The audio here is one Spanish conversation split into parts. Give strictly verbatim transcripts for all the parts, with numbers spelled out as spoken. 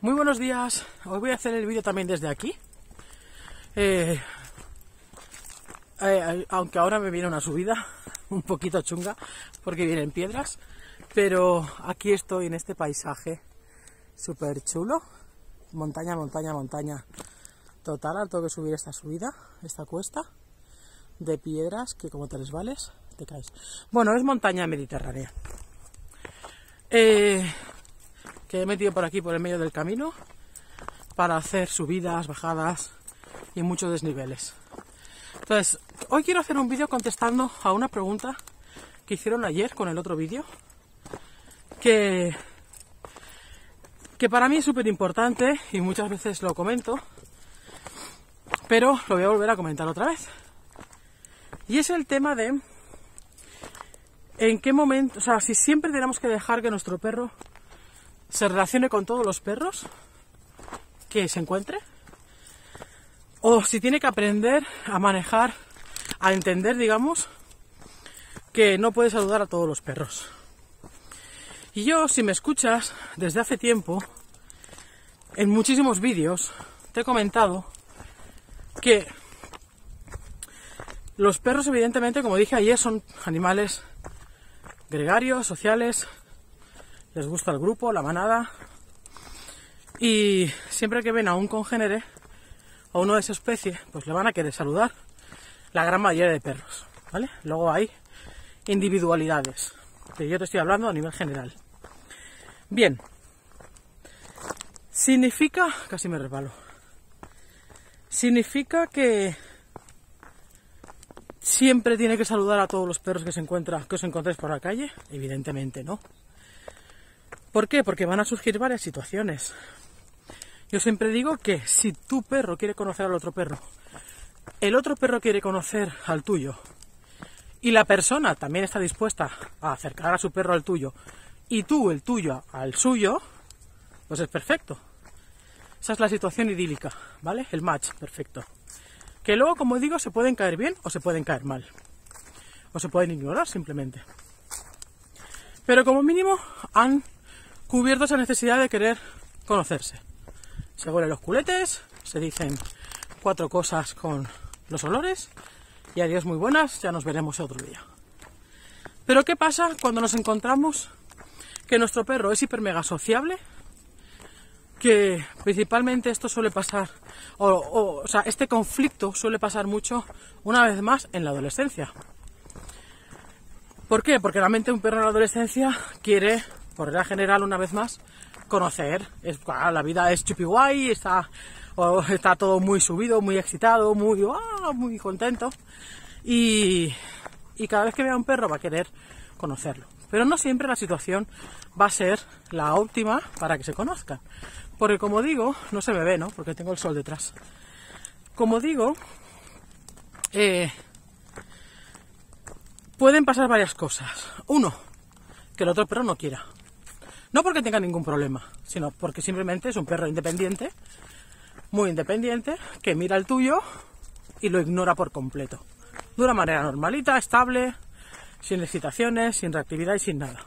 Muy buenos días, hoy voy a hacer el vídeo también desde aquí, eh, eh, aunque ahora me viene una subida un poquito chunga porque vienen piedras, pero aquí estoy en este paisaje súper chulo, montaña, montaña, montaña, total, al tengo que subir esta subida, esta cuesta de piedras que como te resbales te caes. Bueno, es montaña mediterránea. Eh, que he metido por aquí, por el medio del camino, para hacer subidas, bajadas y muchos desniveles. Entonces, hoy quiero hacer un vídeo contestando a una pregunta que hicieron ayer con el otro vídeo, que, que para mí es súper importante y muchas veces lo comento, pero lo voy a volver a comentar otra vez. Y es el tema de en qué momento, o sea, si siempre tenemos que dejar que nuestro perro se relacione con todos los perros que se encuentre, o si tiene que aprender a manejar, a entender, digamos, que no puede saludar a todos los perros. Y yo, si me escuchas desde hace tiempo, en muchísimos vídeos te he comentado que los perros, evidentemente, como dije ayer, son animales gregarios, sociales, les gusta el grupo, la manada, y siempre que ven a un congénere o uno de esa especie, pues le van a querer saludar la gran mayoría de perros, ¿vale? Luego hay individualidades, que yo te estoy hablando a nivel general. Bien, significa, casi me resbalo, significa que siempre tiene que saludar a todos los perros que se encuentra, que os encontréis por la calle. Evidentemente no. ¿Por qué? Porque van a surgir varias situaciones. Yo siempre digo que si tu perro quiere conocer al otro perro, el otro perro quiere conocer al tuyo, y la persona también está dispuesta a acercar a su perro al tuyo, y tú el tuyo al suyo, pues es perfecto. Esa es la situación idílica, ¿vale? El match perfecto. Que luego, como digo, se pueden caer bien o se pueden caer mal. O se pueden ignorar simplemente. Pero como mínimo han cubierto esa necesidad de querer conocerse. Se huelen los culetes, se dicen cuatro cosas con los olores y adiós muy buenas, ya nos veremos otro día. Pero ¿qué pasa cuando nos encontramos que nuestro perro es hiper mega sociable? Que principalmente esto suele pasar, o, o, o sea, este conflicto suele pasar mucho, una vez más, en la adolescencia. ¿Por qué? Porque realmente un perro en la adolescencia quiere, por regla general, una vez más, conocer. Es, la vida es chupi guay, está, o, está todo muy subido, muy excitado, muy, oh, muy contento. Y, y cada vez que vea un perro va a querer conocerlo. Pero no siempre la situación va a ser la óptima para que se conozcan. Porque como digo, no se me ve, ¿no? Porque tengo el sol detrás. Como digo, eh, pueden pasar varias cosas. Uno, que el otro perro no quiera. No porque tenga ningún problema, sino porque simplemente es un perro independiente, muy independiente, que mira el tuyo y lo ignora por completo. De una manera normalita, estable, sin excitaciones, sin reactividad y sin nada.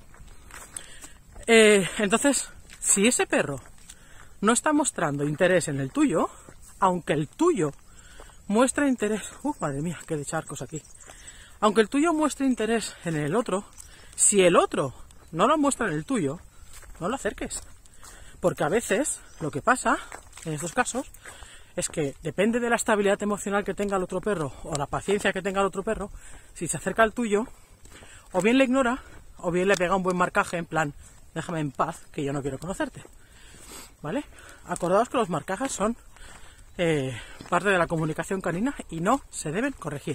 Eh, entonces, si ese perro no está mostrando interés en el tuyo, aunque el tuyo muestre interés... ¡Uh, madre mía, qué de charcos aquí! Aunque el tuyo muestre interés en el otro, si el otro no lo muestra en el tuyo, no lo acerques. Porque a veces lo que pasa, en estos casos, es que depende de la estabilidad emocional que tenga el otro perro o la paciencia que tenga el otro perro, si se acerca al tuyo, o bien le ignora, o bien le pega un buen marcaje en plan, déjame en paz, que yo no quiero conocerte. ¿Vale? Acordaos que los marcajes son eh, parte de la comunicación canina y no se deben corregir.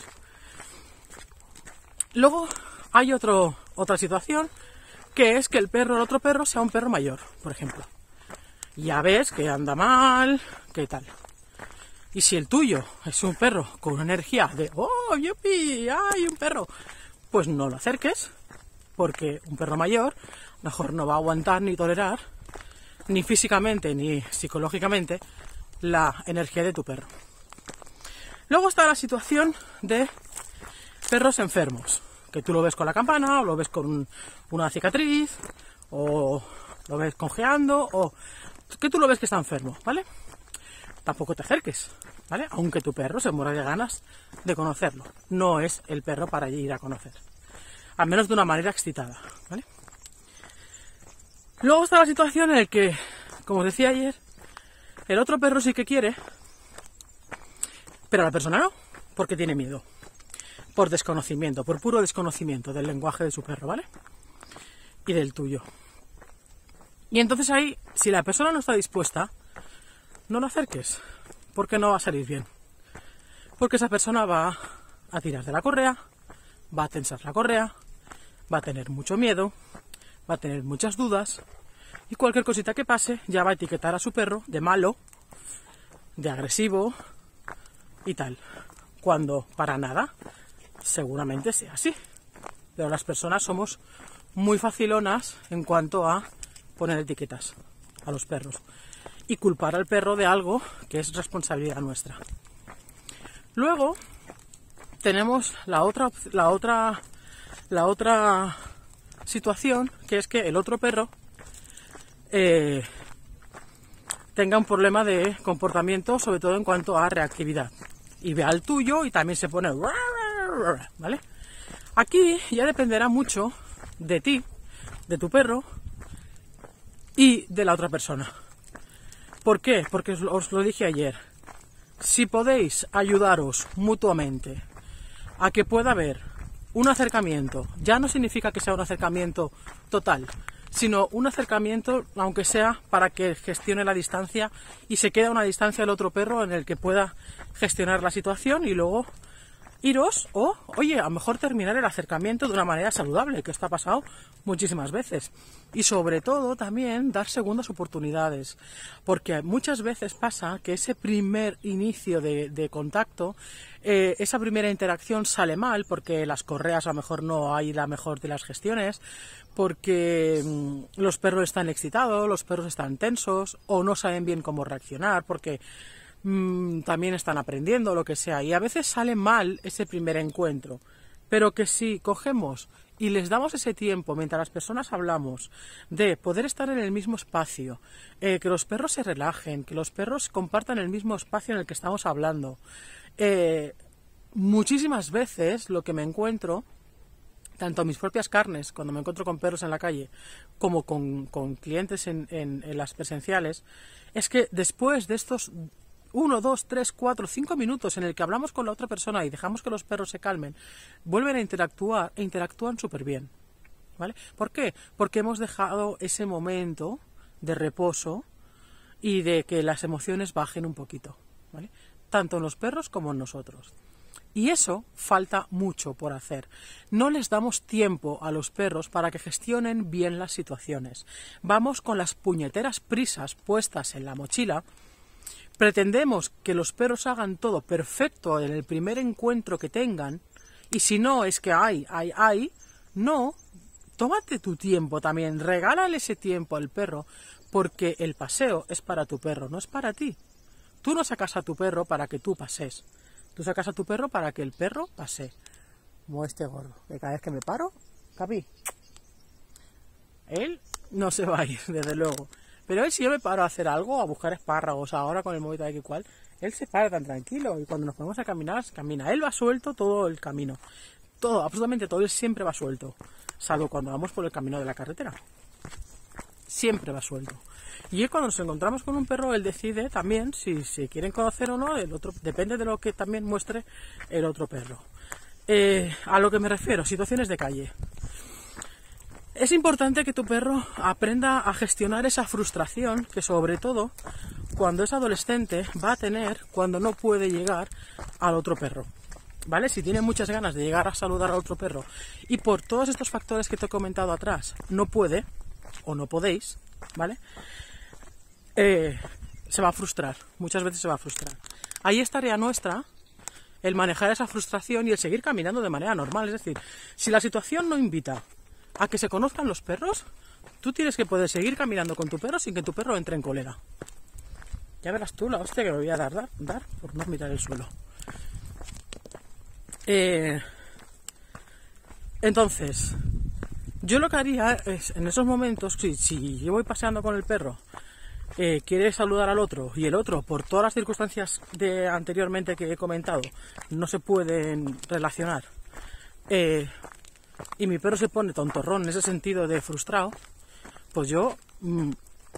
Luego hay otro, otra situación, que es que el perro, el otro perro, sea un perro mayor, por ejemplo. Ya ves que anda mal, que tal. Y si el tuyo es un perro con una energía de ¡oh, yupi! ¡Hay un perro! Pues no lo acerques, porque un perro mayor mejor no va a aguantar ni tolerar, ni físicamente ni psicológicamente, la energía de tu perro. Luego está la situación de perros enfermos, que tú lo ves con la campana, o lo ves con un, una cicatriz, o lo ves congeando, o que tú lo ves que está enfermo, ¿vale? Tampoco te acerques, ¿vale? Aunque tu perro se muera de ganas de conocerlo. No es el perro para ir a conocer. Al menos de una manera excitada, ¿vale? Luego está la situación en la que, como os decía ayer, el otro perro sí que quiere, pero la persona no, porque tiene miedo. Por desconocimiento, por puro desconocimiento del lenguaje de su perro, ¿vale? Y del tuyo. Y entonces ahí, si la persona no está dispuesta, no lo acerques, porque no va a salir bien. Porque esa persona va a tirar de la correa, va a tensar la correa, va a tener mucho miedo, va a tener muchas dudas, y cualquier cosita que pase ya va a etiquetar a su perro de malo, de agresivo y tal. Cuando para nada, seguramente sea así. Pero las personas somos muy facilonas en cuanto a poner etiquetas a los perros y culpar al perro de algo que es responsabilidad nuestra. Luego tenemos la otra, la otra, la otra situación, que es que el otro perro eh, tenga un problema de comportamiento, sobre todo en cuanto a reactividad, y vea el tuyo y también se pone, ¿vale? Aquí ya dependerá mucho de ti, de tu perro y de la otra persona. ¿Por qué? Porque os lo dije ayer. Si podéis ayudaros mutuamente a que pueda haber un acercamiento, ya no significa que sea un acercamiento total, sino un acercamiento, aunque sea para que gestione la distancia y se quede a una distancia el otro perro en el que pueda gestionar la situación y luego iros o, oye, a lo mejor terminar el acercamiento de una manera saludable, que esto ha pasado muchísimas veces. Y sobre todo también dar segundas oportunidades, porque muchas veces pasa que ese primer inicio de, de contacto, eh, esa primera interacción sale mal, porque las correas a lo mejor no hay la mejor de las gestiones, porque mmm, los perros están excitados, los perros están tensos, o no saben bien cómo reaccionar, porque mmm, también están aprendiendo, lo que sea, y a veces sale mal ese primer encuentro, pero que si cogemos y les damos ese tiempo mientras las personas hablamos de poder estar en el mismo espacio, eh, que los perros se relajen, que los perros compartan el mismo espacio en el que estamos hablando. Eh, muchísimas veces lo que me encuentro, tanto en mis propias carnes, cuando me encuentro con perros en la calle, como con, con clientes en, en, en las presenciales, es que después de estos uno, dos, tres, cuatro, cinco minutos en el que hablamos con la otra persona y dejamos que los perros se calmen, vuelven a interactuar e interactúan súper bien, ¿vale? ¿Por qué? Porque hemos dejado ese momento de reposo y de que las emociones bajen un poquito, ¿vale? Tanto en los perros como en nosotros. Y eso falta mucho por hacer. No les damos tiempo a los perros para que gestionen bien las situaciones. Vamos con las puñeteras prisas puestas en la mochila. Pretendemos que los perros hagan todo perfecto en el primer encuentro que tengan, y si no es que hay, hay, hay, no, tómate tu tiempo también, regálale ese tiempo al perro, porque el paseo es para tu perro, no es para ti. Tú no sacas a tu perro para que tú pases, tú sacas a tu perro para que el perro pase. Como este gordo, que cada vez que me paro, capi, él no se va a ir, desde luego. Pero él, si yo me paro a hacer algo, a buscar espárragos ahora con el móvil de aquí cual, él se para tan tranquilo y cuando nos ponemos a caminar, camina. Él va suelto todo el camino. Todo, absolutamente todo, él siempre va suelto. Salvo cuando vamos por el camino de la carretera. Siempre va suelto. Y es cuando nos encontramos con un perro, él decide también si se quieren conocer o no, el otro, depende de lo que también muestre el otro perro. Eh, a lo que me refiero, situaciones de calle. Es importante que tu perro aprenda a gestionar esa frustración que, sobre todo, cuando es adolescente va a tener cuando no puede llegar al otro perro, ¿vale? Si tiene muchas ganas de llegar a saludar al otro perro y por todos estos factores que te he comentado atrás no puede o no podéis, ¿vale? Eh, se va a frustrar, muchas veces se va a frustrar. Ahí es tarea nuestra el manejar esa frustración y el seguir caminando de manera normal. Es decir, si la situación no invita a que se conozcan los perros, tú tienes que poder seguir caminando con tu perro sin que tu perro entre en cólera. Ya verás tú la hostia que me voy a dar, dar, dar por no mirar el suelo. Eh, entonces, yo lo que haría es, en esos momentos, si, si yo voy paseando con el perro eh, quiere saludar al otro y el otro, por todas las circunstancias de anteriormente que he comentado, no se pueden relacionar, eh, y mi perro se pone tontorrón en ese sentido de frustrado, pues yo... Mmm,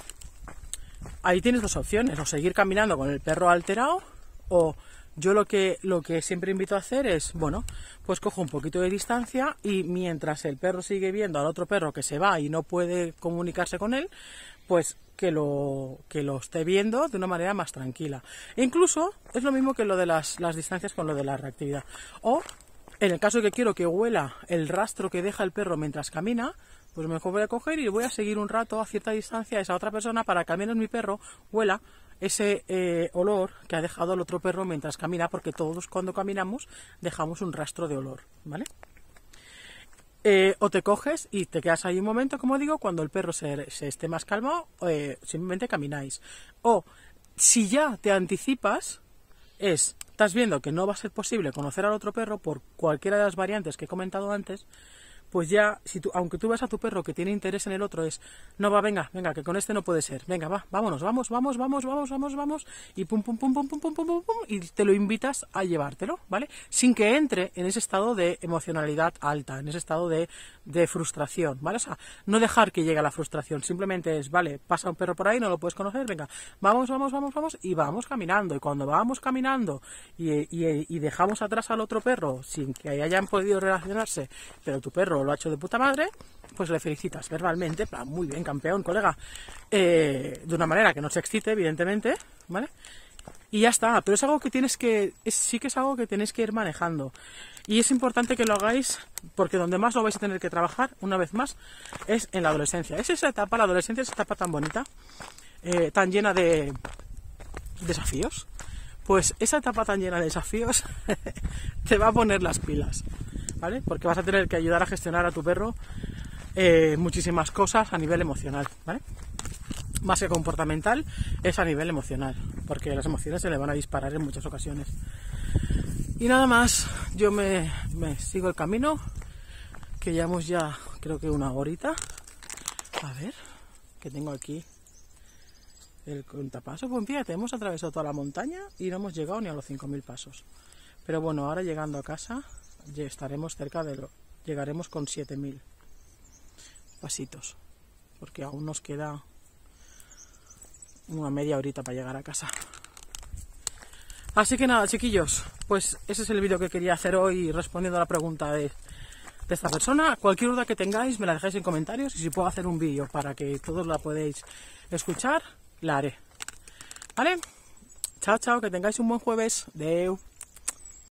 ahí tienes dos opciones, o seguir caminando con el perro alterado, o yo lo que, lo que siempre invito a hacer es, bueno, pues cojo un poquito de distancia y mientras el perro sigue viendo al otro perro que se va y no puede comunicarse con él, pues que lo, que lo esté viendo de una manera más tranquila. E incluso es lo mismo que lo de las, las distancias con lo de la reactividad. O en el caso que quiero que huela el rastro que deja el perro mientras camina, pues mejor voy a coger y voy a seguir un rato a cierta distancia a esa otra persona para que al menos mi perro huela ese eh, olor que ha dejado el otro perro mientras camina, porque todos cuando caminamos dejamos un rastro de olor, ¿vale? Eh, o te coges y te quedas ahí un momento, como digo, cuando el perro se, se esté más calmado, eh, simplemente camináis. O si ya te anticipas, es, estás viendo que no va a ser posible conocer al otro perro por cualquiera de las variantes que he comentado antes, pues ya, si tú, aunque tú ves a tu perro que tiene interés en el otro, es, no va, venga, venga, que con este no puede ser, venga, va, vámonos, vamos, vamos, vamos, vamos, vamos, vamos, y pum, pum, pum, pum, pum, pum, pum, pum, pum, y te lo invitas a llevártelo, ¿vale? Sin que entre en ese estado de emocionalidad alta, en ese estado de, de frustración, ¿vale? O sea, no dejar que llegue a la frustración, simplemente es, vale, pasa un perro por ahí, no lo puedes conocer, venga, vamos, vamos, vamos, vamos, y vamos caminando, y cuando vamos caminando y, y, y dejamos atrás al otro perro sin que hayan podido relacionarse, pero tu perro lo ha hecho de puta madre, pues le felicitas verbalmente, plan, muy bien, campeón, colega, eh, de una manera que no se excite, evidentemente, ¿vale? Y ya está, pero es algo que tienes que, es, sí que es algo que tenéis que ir manejando. Y es importante que lo hagáis, porque donde más lo vais a tener que trabajar, una vez más, es en la adolescencia. Es esa etapa, la adolescencia es esa etapa tan bonita, eh, tan llena de desafíos. Pues esa etapa tan llena de desafíos te va a poner las pilas, ¿vale? Porque vas a tener que ayudar a gestionar a tu perro eh, muchísimas cosas a nivel emocional, ¿vale? Más que comportamental, es a nivel emocional, porque las emociones se le van a disparar en muchas ocasiones. Y nada más, yo me, me sigo el camino, que llevamos ya creo que una horita. A ver, que tengo aquí el contapaso. Pues fíjate, hemos atravesado toda la montaña y no hemos llegado ni a los cinco mil pasos. Pero bueno, ahora llegando a casa ya estaremos cerca de lo... llegaremos con siete mil pasitos, porque aún nos queda una media horita para llegar a casa. Así que nada, chiquillos, pues ese es el vídeo que quería hacer hoy respondiendo a la pregunta de, de esta persona. Cualquier duda que tengáis me la dejáis en comentarios, y si puedo hacer un vídeo para que todos la podéis escuchar, la haré. ¿Vale? Chao, chao, que tengáis un buen jueves. Deu.